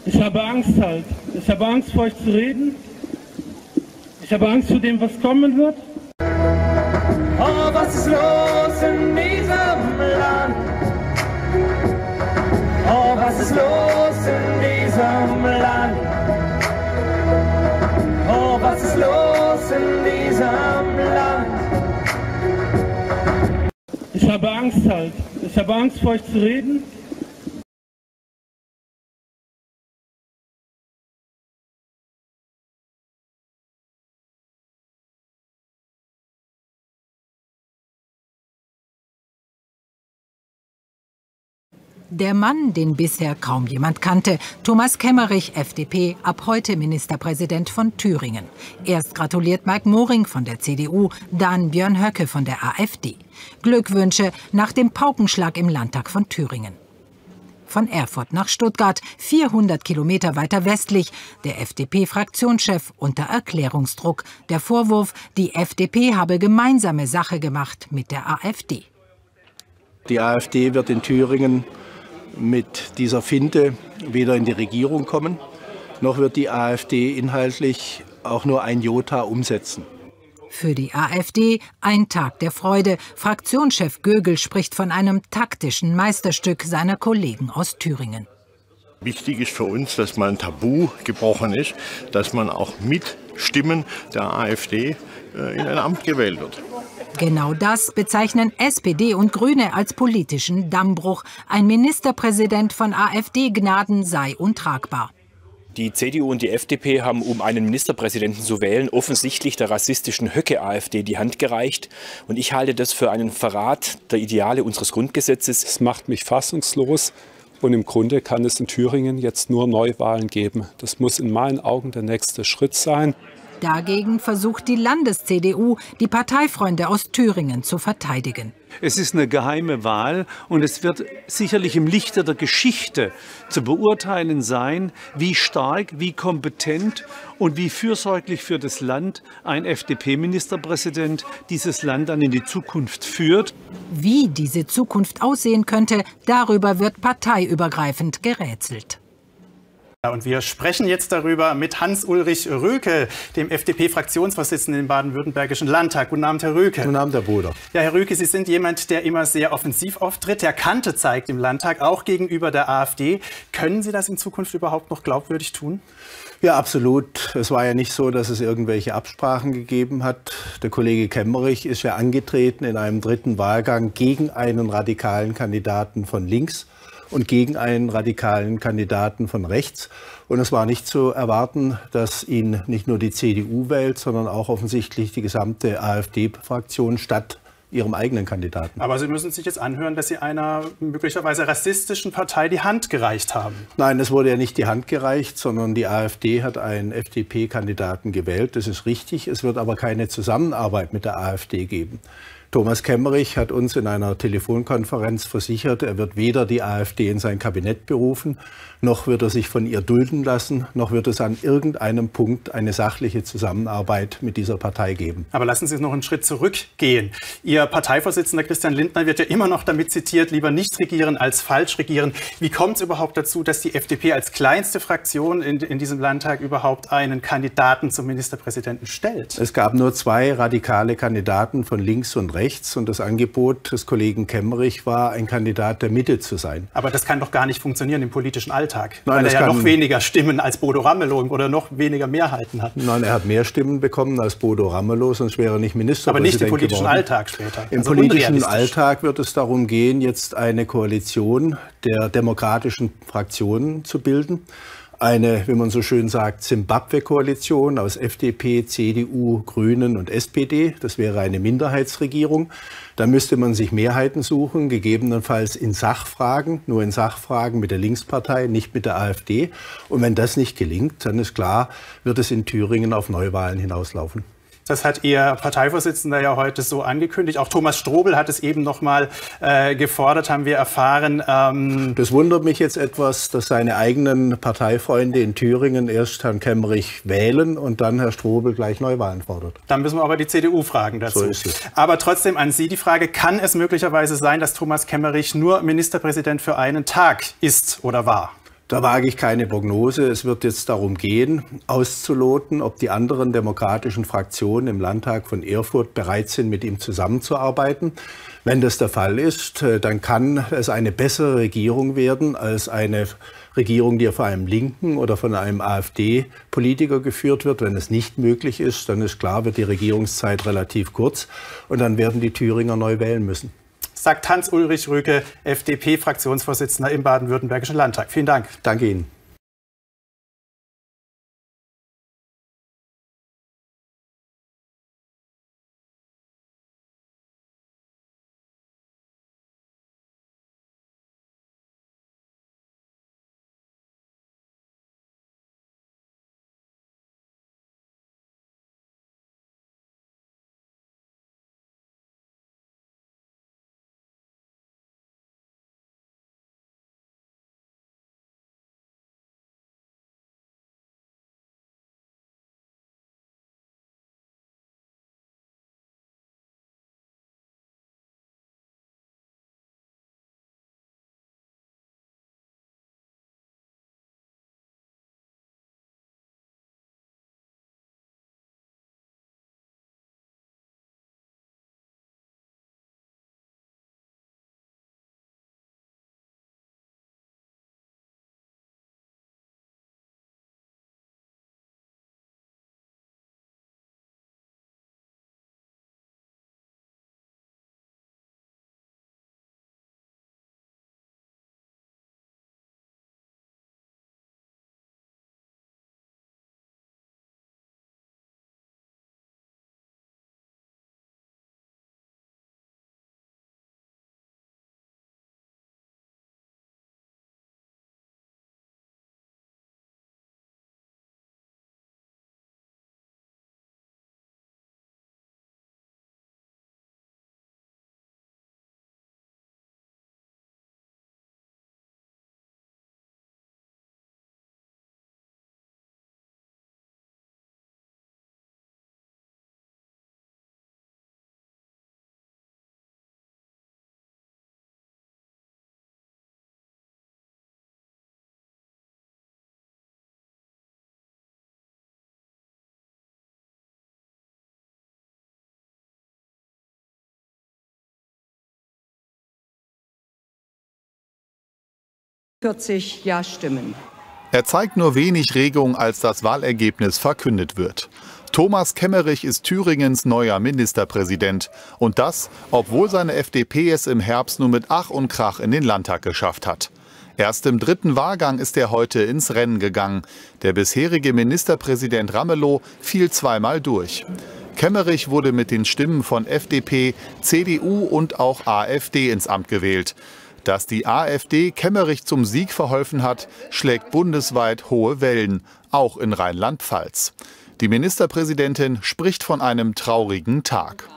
Ich habe Angst halt. Ich habe Angst, vor euch zu reden. Ich habe Angst vor dem, was kommen wird. Oh, was ist los in diesem Land? Oh, was ist los in diesem Land? Oh, was ist los in diesem Land? Ich habe Angst halt. Ich habe Angst, vor euch zu reden. Der Mann, den bisher kaum jemand kannte, Thomas Kemmerich, FDP, ab heute Ministerpräsident von Thüringen. Erst gratuliert Mike Moring von der CDU, dann Björn Höcke von der AfD. Glückwünsche nach dem Paukenschlag im Landtag von Thüringen. Von Erfurt nach Stuttgart, 400 Kilometer weiter westlich, der FDP-Fraktionschef unter Erklärungsdruck. Der Vorwurf, die FDP habe gemeinsame Sache gemacht mit der AfD. Die AfD wird in Thüringen mit dieser Finte weder in die Regierung kommen, noch wird die AfD inhaltlich auch nur ein Jota umsetzen. Für die AfD ein Tag der Freude. Fraktionschef Gögel spricht von einem taktischen Meisterstück seiner Kollegen aus Thüringen. Wichtig ist für uns, dass mal ein Tabu gebrochen ist, dass man auch mit Stimmen der AfD in ein Amt gewählt wird. Genau das bezeichnen SPD und Grüne als politischen Dammbruch. Ein Ministerpräsident von AfD-Gnaden sei untragbar. Die CDU und die FDP haben, um einen Ministerpräsidenten zu wählen, offensichtlich der rassistischen Höcke-AfD die Hand gereicht. Und ich halte das für einen Verrat der Ideale unseres Grundgesetzes. Es macht mich fassungslos. Und im Grunde kann es in Thüringen jetzt nur Neuwahlen geben. Das muss in meinen Augen der nächste Schritt sein. Dagegen versucht die Landes-CDU, die Parteifreunde aus Thüringen zu verteidigen. Es ist eine geheime Wahl und es wird sicherlich im Lichte der Geschichte zu beurteilen sein, wie stark, wie kompetent und wie fürsorglich für das Land ein FDP-Ministerpräsident dieses Land dann in die Zukunft führt. Wie diese Zukunft aussehen könnte, darüber wird parteiübergreifend gerätselt. Und wir sprechen jetzt darüber mit Hans-Ulrich Röke, dem FDP-Fraktionsvorsitzenden im baden-württembergischen Landtag. Guten Abend, Herr Röke. Guten Abend, Herr Bruder. Ja, Herr Röke, Sie sind jemand, der immer sehr offensiv auftritt, der Kante zeigt im Landtag, auch gegenüber der AfD. Können Sie das in Zukunft überhaupt noch glaubwürdig tun? Ja, absolut. Es war ja nicht so, dass es irgendwelche Absprachen gegeben hat. Der Kollege Kemmerich ist ja angetreten in einem dritten Wahlgang gegen einen radikalen Kandidaten von links und gegen einen radikalen Kandidaten von rechts. Und es war nicht zu erwarten, dass ihn nicht nur die CDU wählt, sondern auch offensichtlich die gesamte AfD-Fraktion statt ihrem eigenen Kandidaten. Aber Sie müssen sich jetzt anhören, dass Sie einer möglicherweise rassistischen Partei die Hand gereicht haben. Nein, es wurde ja nicht die Hand gereicht, sondern die AfD hat einen FDP-Kandidaten gewählt. Das ist richtig. Es wird aber keine Zusammenarbeit mit der AfD geben. Thomas Kemmerich hat uns in einer Telefonkonferenz versichert, er wird weder die AfD in sein Kabinett berufen, noch wird er sich von ihr dulden lassen, noch wird es an irgendeinem Punkt eine sachliche Zusammenarbeit mit dieser Partei geben. Aber lassen Sie noch einen Schritt zurückgehen. Ihr Parteivorsitzender Christian Lindner wird ja immer noch damit zitiert, lieber nicht regieren als falsch regieren. Wie kommt es überhaupt dazu, dass die FDP als kleinste Fraktion in diesem Landtag überhaupt einen Kandidaten zum Ministerpräsidenten stellt? Es gab nur zwei radikale Kandidaten von links und rechts und das Angebot des Kollegen Kemmerich war, ein Kandidat der Mitte zu sein. Aber das kann doch gar nicht funktionieren im politischen Alltag, Nein, weil er ja noch weniger Stimmen als Bodo Ramelow oder noch weniger Mehrheiten hat. Nein, er hat mehr Stimmen bekommen als Bodo Ramelow, sonst wäre er nicht Ministerpräsident Aber nicht im politischen geworden. Alltag später. Im politischen Alltag wird es darum gehen, jetzt eine Koalition der demokratischen Fraktionen zu bilden. Eine, wie man so schön sagt, Zimbabwe-Koalition aus FDP, CDU, Grünen und SPD. Das wäre eine Minderheitsregierung. Da müsste man sich Mehrheiten suchen, gegebenenfalls in Sachfragen, nur in Sachfragen mit der Linkspartei, nicht mit der AfD. Und wenn das nicht gelingt, dann ist klar, wird es in Thüringen auf Neuwahlen hinauslaufen. Das hat Ihr Parteivorsitzender ja heute so angekündigt. Auch Thomas Strobel hat es eben noch mal gefordert, haben wir erfahren. Das wundert mich jetzt etwas, dass seine eigenen Parteifreunde in Thüringen erst Herrn Kemmerich wählen und dann Herr Strobel gleich Neuwahlen fordert. Dann müssen wir aber die CDU fragen dazu. So ist es. Aber trotzdem an Sie die Frage, kann es möglicherweise sein, dass Thomas Kemmerich nur Ministerpräsident für einen Tag ist oder war? Da wage ich keine Prognose. Es wird jetzt darum gehen, auszuloten, ob die anderen demokratischen Fraktionen im Landtag von Erfurt bereit sind, mit ihm zusammenzuarbeiten. Wenn das der Fall ist, dann kann es eine bessere Regierung werden als eine Regierung, die von einem Linken oder von einem AfD-Politiker geführt wird. Wenn es nicht möglich ist, dann ist klar, wird die Regierungszeit relativ kurz und dann werden die Thüringer neu wählen müssen. Sagt Hans-Ulrich Rüke, FDP-Fraktionsvorsitzender im Baden-Württembergischen Landtag. Vielen Dank. Danke Ihnen. Ja-Stimmen. Er zeigt nur wenig Regung, als das Wahlergebnis verkündet wird. Thomas Kemmerich ist Thüringens neuer Ministerpräsident. Und das, obwohl seine FDP es im Herbst nur mit Ach und Krach in den Landtag geschafft hat. Erst im 3. Wahlgang ist er heute ins Rennen gegangen. Der bisherige Ministerpräsident Ramelow fiel zweimal durch. Kemmerich wurde mit den Stimmen von FDP, CDU und auch AfD ins Amt gewählt. Dass die AfD Kemmerich zum Sieg verholfen hat, schlägt bundesweit hohe Wellen, auch in Rheinland-Pfalz. Die Ministerpräsidentin spricht von einem traurigen Tag.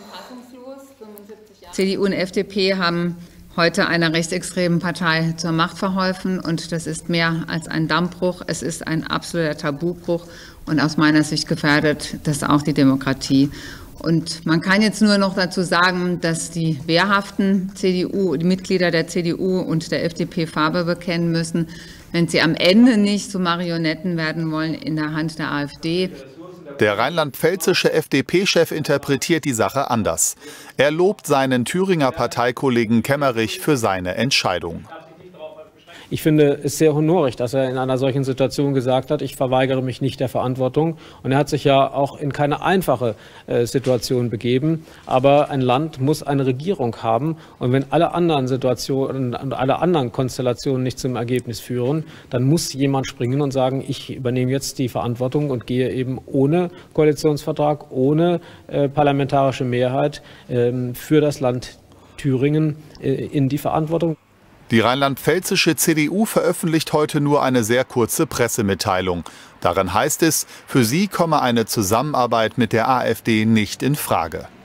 CDU und FDP haben heute einer rechtsextremen Partei zur Macht verholfen. Und das ist mehr als ein Dammbruch. Es ist ein absoluter Tabubruch. Und aus meiner Sicht gefährdet das auch die Demokratie. Und man kann jetzt nur noch dazu sagen, dass die wehrhaften die Mitglieder der CDU und der FDP Farbe bekennen müssen, wenn sie am Ende nicht zu Marionetten werden wollen in der Hand der AfD. Der rheinland-pfälzische FDP-Chef interpretiert die Sache anders. Er lobt seinen Thüringer Parteikollegen Kemmerich für seine Entscheidung. Ich finde es sehr honorig, dass er in einer solchen Situation gesagt hat, ich verweigere mich nicht der Verantwortung. Und er hat sich ja auch in keine einfache Situation begeben. Aber ein Land muss eine Regierung haben. Und wenn alle anderen Situationen und alle anderen Konstellationen nicht zum Ergebnis führen, dann muss jemand springen und sagen, ich übernehme jetzt die Verantwortung und gehe eben ohne Koalitionsvertrag, ohne parlamentarische Mehrheit für das Land Thüringen in die Verantwortung. Die rheinland-pfälzische CDU veröffentlicht heute nur eine sehr kurze Pressemitteilung. Darin heißt es, für sie komme eine Zusammenarbeit mit der AfD nicht in Frage.